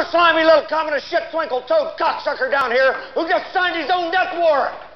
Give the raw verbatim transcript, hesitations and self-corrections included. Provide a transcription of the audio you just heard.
slimy little communist shit twinkle toad cocksucker down here who just signed his own death warrant.